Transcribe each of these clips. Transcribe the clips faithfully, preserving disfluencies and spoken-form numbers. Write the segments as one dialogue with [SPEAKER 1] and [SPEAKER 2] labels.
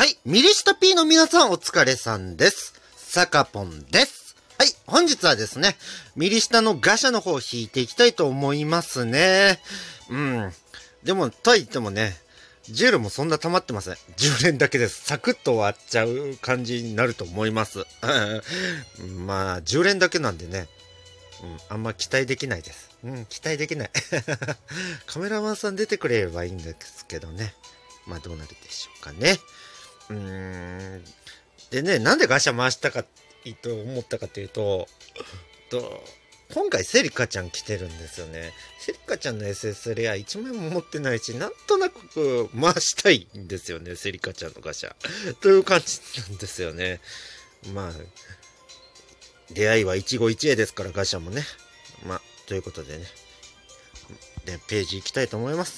[SPEAKER 1] はい、ミリシタ P の皆さんお疲れさんです。サカポンです。はい、本日はですね、ミリシタのガシャの方を引いていきたいと思いますね。うん。でも、とは言ってもね、ジュールもそんな溜まってません。じゅう連だけです。サクッと終わっちゃう感じになると思います。まあ、じゅう連だけなんでね、うん、あんま期待できないです。うん、期待できない。カメラマンさん出てくれればいいんですけどね。まあ、どうなるでしょうかね。うーん。でね、なんでガシャ回したかと思ったかというと、と今回セリカちゃん来てるんですよね。セリカちゃんの エスエス レアいちまいも持ってないし、なんとなく回したいんですよね、セリカちゃんのガシャ。という感じなんですよね。まあ、出会いは一期一会ですから、ガシャもね。まあ、ということでね。で、ページ行きたいと思います。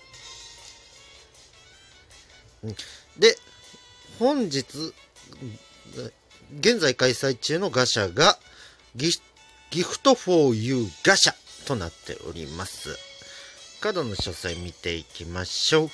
[SPEAKER 1] で、本日、現在開催中のガシャがギ、ギフトフォーユーガシャとなっております。カードの詳細見ていきましょう。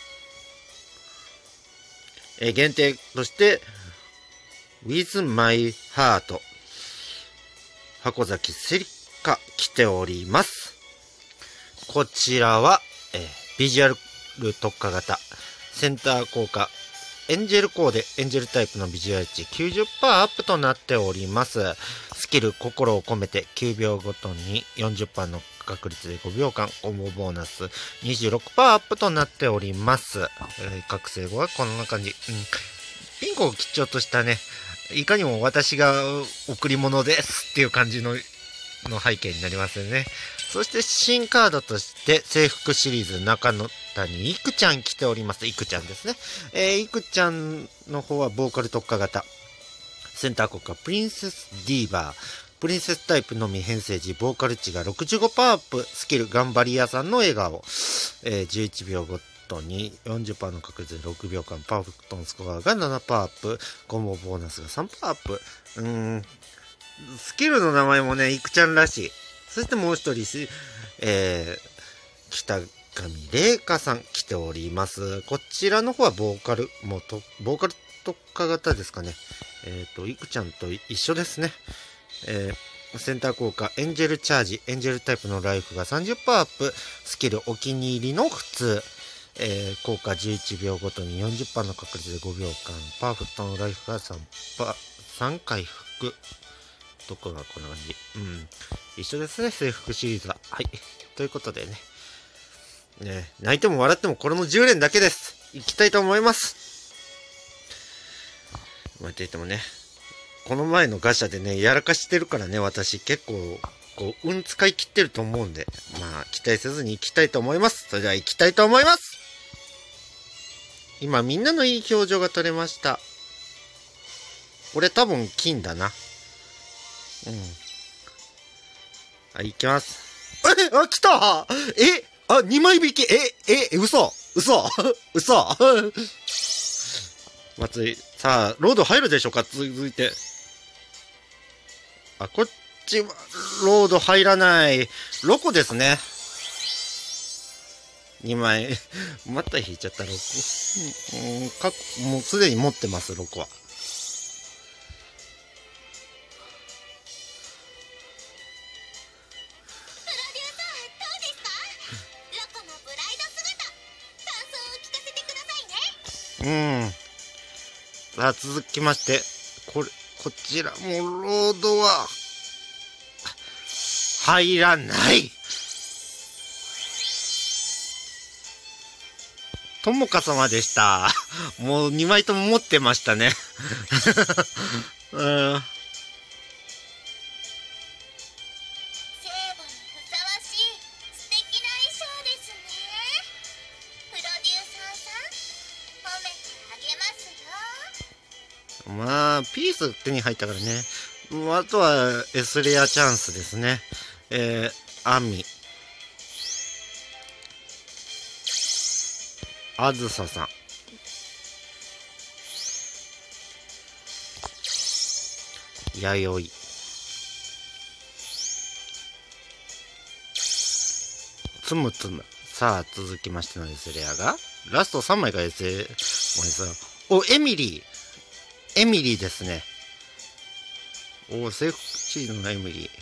[SPEAKER 1] えー、限定として、With My Heart、箱崎セリカ来ております。こちらは、えー、ビジュアル特化型、センター効果、エンジェルコーデ、エンジェルタイプのビジュアル値 きゅうじゅっパーセント アップとなっております。スキル、心を込めてきゅうびょうごとに よんじゅっパーセント の確率でごびょうかん、コンボボーナス にじゅうろくパーセント アップとなっております。えー、覚醒後はこんな感じ。うん、ピンクを基調としたね、いかにも私が贈り物ですっていう感じのの背景になりますよね。そして新カードとして制服シリーズ中野谷いくちゃん来ております。いくちゃんですね。えー、いくちゃんの方はボーカル特化型。センター国家プリンセスディーバー。プリンセスタイプのみ編成時、ボーカル値が ろくじゅうごパーセント アップ。スキル頑張り屋さんの笑顔。えー、じゅういちびょうごとに よんじゅっパーセント の確率でろくびょうかん。パーフェクトのスコアが ななパーセント アップ。コンボボーナスが さんパーセント アップ。うーん。スキルの名前もね、いくちゃんらしい。そしてもう一人し、えー、北上玲香さん来ております。こちらの方はボーカル、もうと、ボーカル特化型ですかね。えっと、いくちゃんと一緒ですね。えー、センター効果、エンジェルチャージ、エンジェルタイプのライフが さんじゅっパーセント アップ、スキルお気に入りの普通、えー、効果じゅういちびょうごとに よんじゅっパーセント の確率でごびょうかん、パーフェクトのライフが さん, パさん回復。どこがこんな感じ。うん。一緒ですね、制服シリーズは。はい。ということでね。ね、泣いても笑ってもこれもじゅう連だけです。いきたいと思います。まあ、って言ってもね、この前のガシャでね、やらかしてるからね、私結構、こう、運使い切ってると思うんで、まあ、期待せずに行きたいと思います。それでは行きたいと思います。今、みんなのいい表情が撮れました。これ多分金だな。うん。はい、行きます。え、あ、来たえ、あ、にまい引きえ、え、嘘嘘嘘松井、さあ、ロード入るでしょうか続いて。あ、こっちは、ロード入らない。ロコですね。にまい。また引いちゃった、ロコ。うん、かもうすでに持ってます、ロコは。うん。さあ、続きまして、これ、こちらもロードは、入らない。ともか様でした。もうにまいとも持ってましたね。うん。まあ、ピース手に入ったからね。あとは S レアチャンスですね。えー、アミ。あずささん。弥生。つむつむ。さあ、続きましての S レアが、ラストさんまいが S レア。もうさ、 お、エミリー。エミリーですね。お、セクシーのエミリ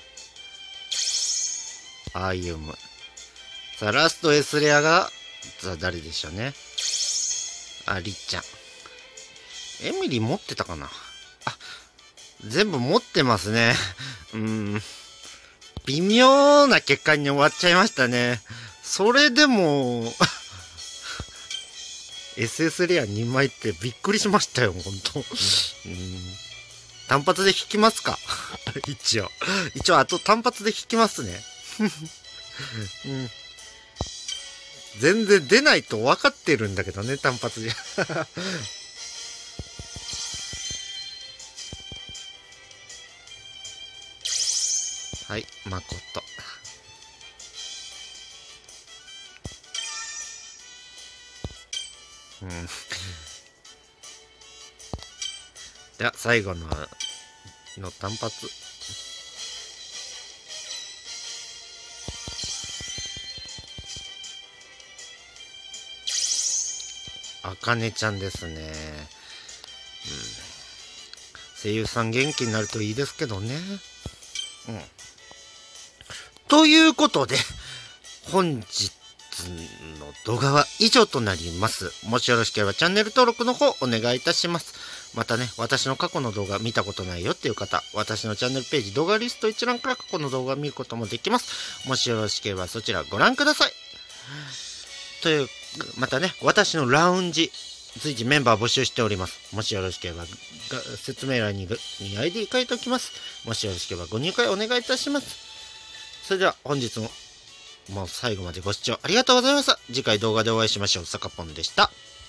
[SPEAKER 1] ー。アイユム。さあ、ラスト S レアが、さあ、誰でしょうね。あ、りっちゃん。エミリー持ってたかなあ、全部持ってますね。うーん。微妙な結果に終わっちゃいましたね。それでも、エスエス レアにまいってびっくりしましたよ、ほんと。うん。単発で引きますか一応。一応、あと単発で引きますね。うん。全然出ないと分かってるんだけどね、単発じゃ。はい、誠。うん。では、最後の、の単発。あかねちゃんですね。うん。声優さん元気になるといいですけどね。うん。ということで、本日の動画は以上となります。もしよろしければチャンネル登録の方お願いいたします。またね、私の過去の動画見たことないよっていう方、私のチャンネルページ動画リスト一覧から過去の動画を見ることもできます。もしよろしければそちらご覧ください。という、またね、私のラウンジ、随時メンバー募集しております。もしよろしければ、説明欄に アイディー 書いておきます。もしよろしければご入会お願いいたします。それでは本日ももう最後までご視聴ありがとうございました。次回動画でお会いしましょう。さかぽんでした。